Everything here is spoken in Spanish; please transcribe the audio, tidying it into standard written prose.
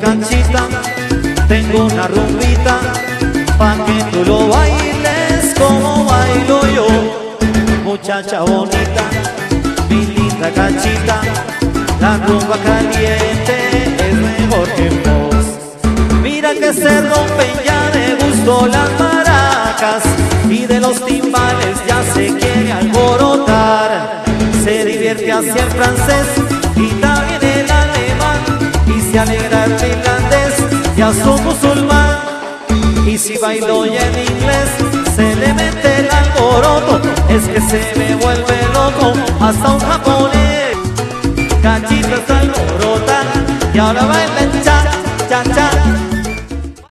canchita, tengo una rumbita, pa' que tú lo bailes como bailo yo. Muchacha bonita, mi linda canchita, la rumba caliente es mejor que vos. Mira que se rompen ya de gusto las maracas, y de los timbales ya se quiere alborotar. Se divierte hacia el francés y también el alemán, y se alegra el finlandés, ya son musulmán. Y si bailo ya en inglés, se le mete el alboroto, es que se me vuelve loco hasta un japonés. Cachita está alborota y ahora baila